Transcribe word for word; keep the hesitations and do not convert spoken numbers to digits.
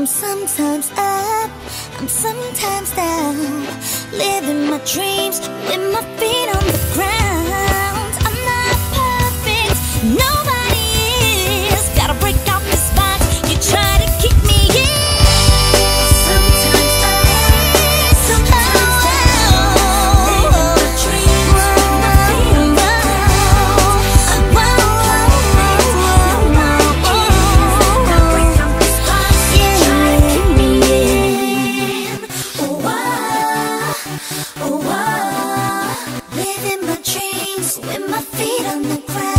I'm sometimes up, I'm sometimes down, living my dreams with my feet on the ground. I'm not perfect, nobody is. Gotta break out this box, you try to keep me in. Sometimes up, sometimes down, living my dreams with my feet on the ground. I'm not perfect, nobody is. Gotta break out this box, you try to keep me in. Oh, ah, oh, ah, living my dreams with my feet on the ground.